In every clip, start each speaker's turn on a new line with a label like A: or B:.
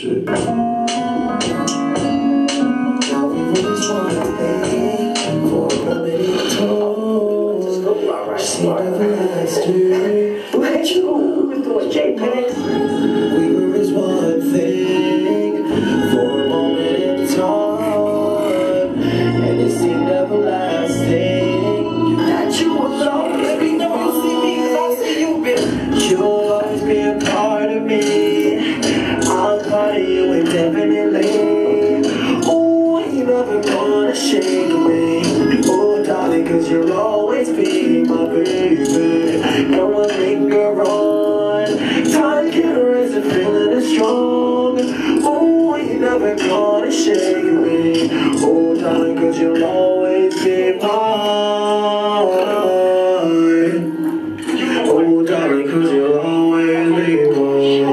A: shit.
B: What you doing, JPEG?
C: We were as one thing for a moment in time, and it seemed everlasting.
B: That you alone, baby, no, you see me, cause I see you, bitch.
C: You'll always be a part of me. I'm part of you indefinitely. Oh, you never gonna shake me. Oh, darling, cause you'll always be my baby. Come on, linger on. Time can erase a feeling is strong. Oh, you never gonna shake me. Oh, darling, cause you'll always be mine. Oh, darling, cause you'll always be mine.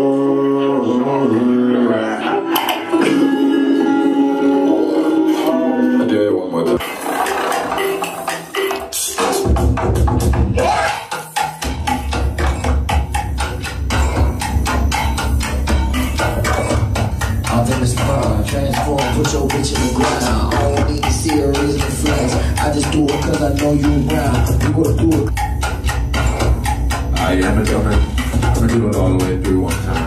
A: I do it one more time.
D: Optimus Prime, transform, put your bitch in the ground. I don't need to see a reason to flex. I just do it cause I know you around. You gonna do it.
A: I'm gonna do it all the way through one time.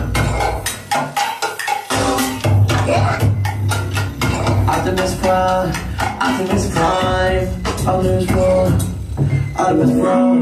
C: Optimus Prime, Optimus Prime, Optimus Prime, Optimus Prime.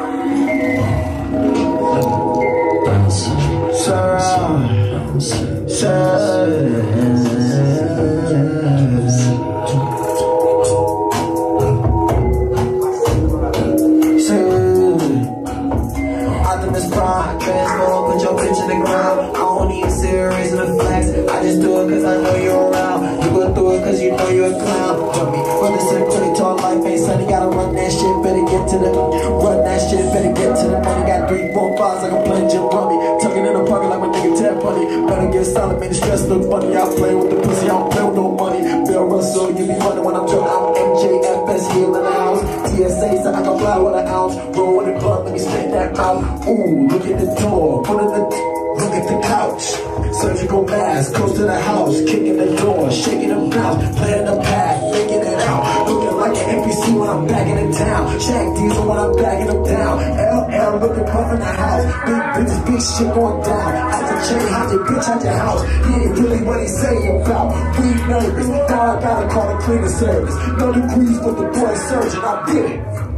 C: Optimus Prime, transform, put your bitch in the ground. I don't need a series of the flex. I just do it cause I know you're around. You go through it cause you know you're a clown. Tell me, run this in pretty tall life, ain't sonny, gotta run that shit, better get to the run that shit, better get to the money. Got 3, 4, 5s like I'm playing Jim Rummy. Tucking in the pocket like my nigga Ted Bunny. Better get solid, man, the stress look funny. I play with the pussy, I don't play with no money. Bill Russell, you be running when I'm drunk. I'm MJFS here in the house. TSA so I can fly with an ounce. Roll in the club, let me spit that out. Ooh, look at the door, put in the look at the couch. Surgical mask, close to the house, kicking the door, shaking the mouth, playing the pad, making it out. Looking like an NPC when I'm back in the town. Shaq Diesel when I'm backing them down. LL looking puff in the house. Big bitches, big shit going down. Out the chain, hide your bitch out your house. He ain't really what he say about. We nervous, now I gotta call the cleaning service. No degrees, but the boy surgeon, I did it.